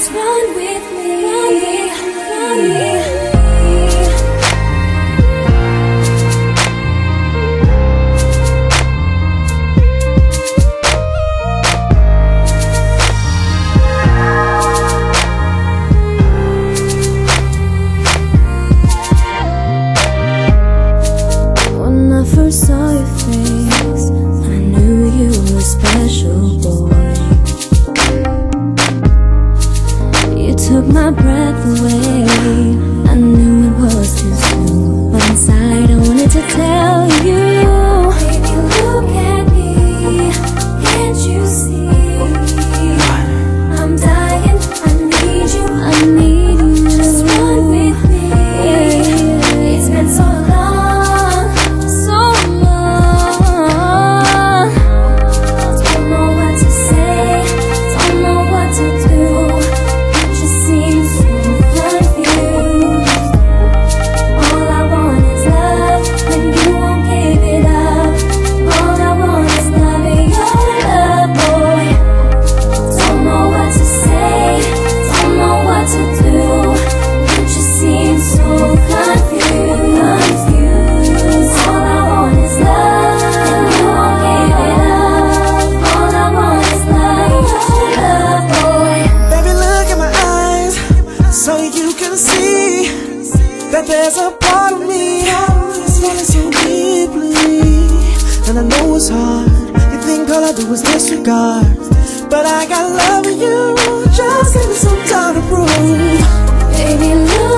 Just run with me, run with me, run with me. When I first saw your face, I knew you were a special boy. You took my breath away. I knew it was too soon, but inside I wanted to tell you, baby, look at me. Can't you see? I'm dying, I need you, I need you. Just run with me. It's been so long, so long. Don't know what to say, don't know what to do. You just seem so confused. All I want is love, when you won't give it up. All I want is love and your love, boy. Don't know what to say, don't know what to do. You just seem so confused. All I want is love, and you won't give it up. All I want is love and your love, boy. Baby, look at my eyes, so you can see that there's a part of me that's feeling so deeply. And I know it's hard, you think all I do is disregard, but I got love for you, just give me some time to prove. Baby, look